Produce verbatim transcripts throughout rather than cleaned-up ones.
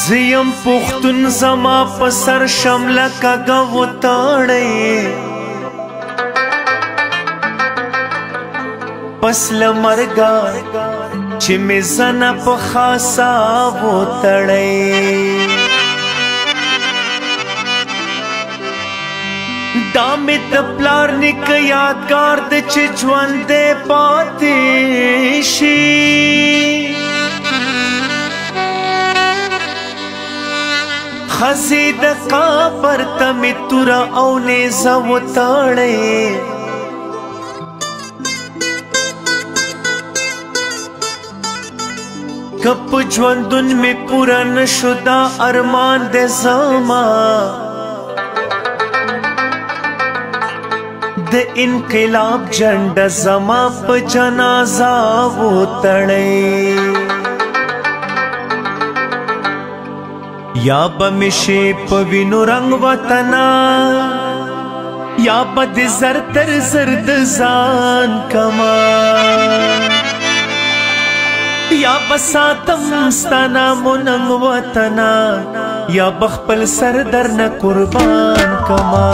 زیم پختون زما پسر شمله کگا وطاڑی پس لمرگا چی می زن پخاسا وطاڑی دا می دپلار نک یادگار د چی جوان دے پاتیشی خزید قابر تمی تورا او نیزا وطاڑی کپ جوندن می پورا نشدا ارمان دے زما د انقلاب جنڈ زما پا جنازہ وطاڑی یا بمشی پوینو رنگ وطنا یا بد زرتر زرد زان کما یا بساتم ستانا مننگ وطنا یا بخپل سردر نا قربان کما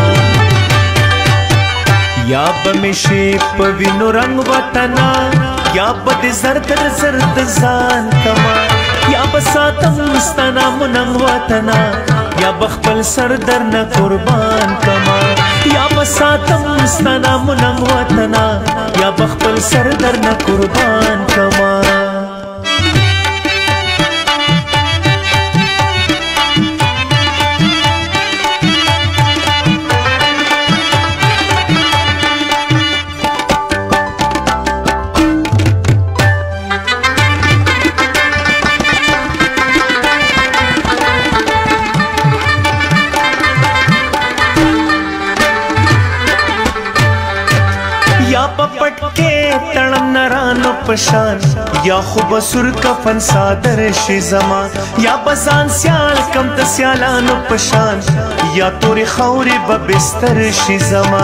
یا بمشی پوینو رنگ وطنا یا بد زرتر زرد زان کما یا بساتم ستانا مننگ وطنا یا بخپل سردر نا قربان کما یا بساتم ستانا مننگ وطنا یا بخپل سردر نا قربان کما یا پپٹ کے تڑم نرانو پشان یا خوب سر کفن صادر شی زما یا بزان سیال کم تسیالانو پشان یا توری خوری ببستر شی زما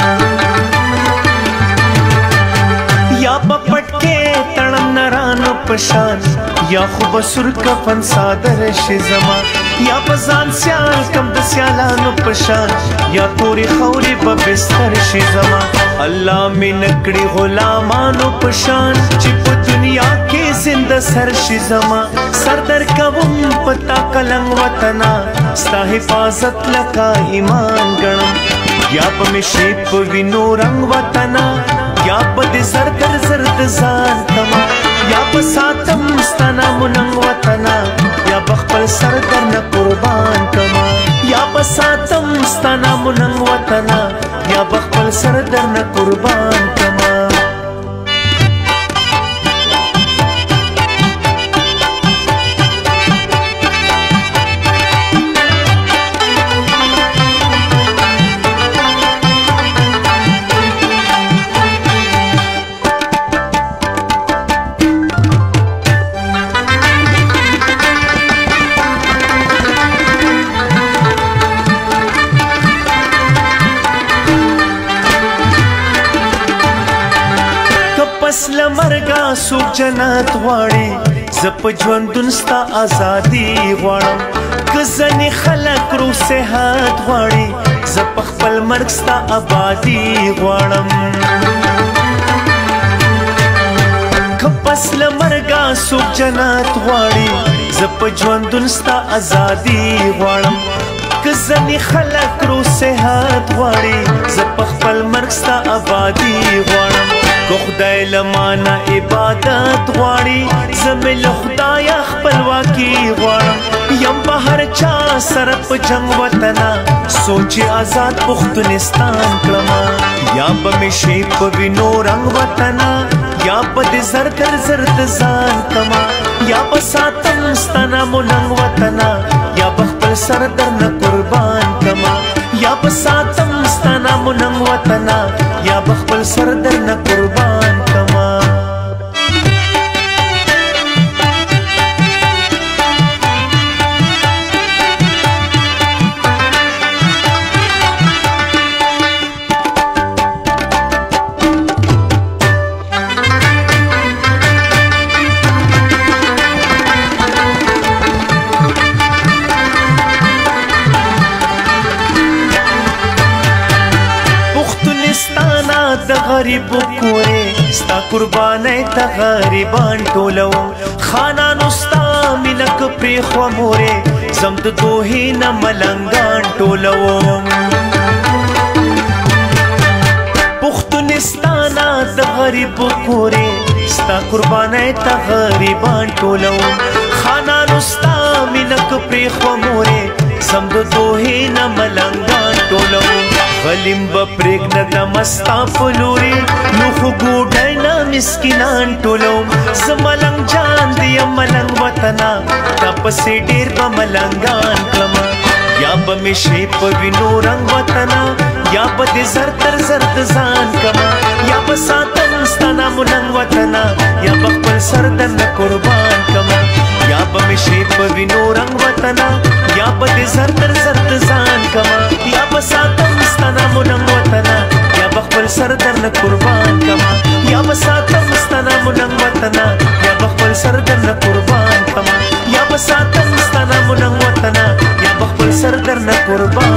یا پپٹ کے تڑم نرانو پشان یا خوب سر کفن صادر شی زما یا بزان سیال کم تسیالانو پشان یا توری خوری ببستر شی زما اللہ میں نکڑی غلامانو پشان چی پا دنیا کے زندہ سر شی زما سردر کبم پتا کلنگ وطنا ستا حفاظت لکا ایمان گنم یا پا میں شیپ وینو رنگ وطنا یا پا دی زردر زرد زان کما یا پا ساتم ستانا مننگ وطنا یا بخپل سردر نا قربان کما یا پا ساتم ستانا مننگ وطنا یا بخپل سردر نا قربان کما پسل مرگا سوک جنات غواړي زپ ژوندون ستا آزادی غواړم کزنی خلق رو صحت غواړي زپ خپل مرګ ستا آبادی غواړم پسل مرگا سوک جنات غواړي زپ ژوندون ستا آزادی غواړم کزنی خلق رو صحت غواړي زپ خپل مرګ ستا آبادی غواړم کو خدای لمانا عبادت غواړي زمل خدای خپلواکي غواړم یم بهر چا سره په جنگ وطنا سوچ آزاد پختونستان کړم یا به مې شي په وینو رنگ وطنا یا به د زرکر زرد ځان کما یا به ساتم ستانه مننګ وطنا یا به خپل سر درنه قربان کما یا به ساتم ستانه مننګ وطنا یا به خپل سر درنه قربان کما غریب کورې ستا قربانۍ ته غریبان ټولوم خانانو ستا مینه که پرېښوه مورې زم د دوحې نه ملنګان ټولوم پښتونستانه د غریب کورې ستا قربانۍ ته غریبان ټولوم خانانو ستا مینه که پرېښوه مورې زم د دوحې نه ملنګان ټولوم غلیم به پرېږدم ستا په لورې نو خو ګوډی نه مسکینان ټولوم زه ملنګ جان د یم ملنګ وطنه تا پسې ډېر به ملنګان کړمه یا به مې شي په وینو رنګ وطنه یا به دې زر تر زر د ځان کړمه یا به ساتم ستا نامو ننګ وطنه یا به خپل سر درنه قربان کړمه یا به مې شي په وینو رنګ وطنه یا به دې زر تر زر د ځان کړمه یا به ساتم ستا نامو ننګ وطنه یا به خپل سر درنه قربان کړمه یا به ساتم ستا نامو ننګ وطنه یا به خپل سر درنه قربان کړمه یا به ساتم ستا نامو ننګ وطنه یا به خپل سر درنه قربان